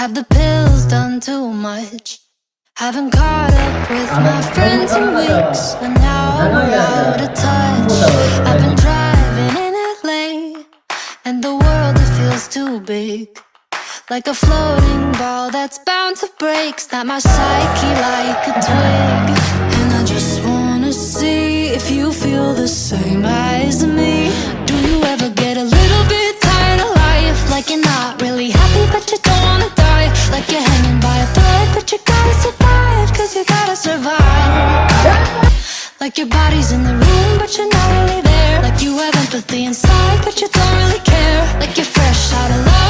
Have the pills done too much? Haven't caught up with my friends in weeks, and now we're out of touch. I've been driving in LA, and the world, it feels too big, like a floating ball that's bound to break. Snap my psyche like a twig. And I just wanna see if you feel the same as me. Do you ever get a little bit tired of life? Like you're not really happy but you don't wanna die. Like you're hanging by a thread but you gotta survive, cause you gotta survive. Like your body's in the room but you're not really there. Like you have empathy inside but you don't really care. Like you're fresh out of love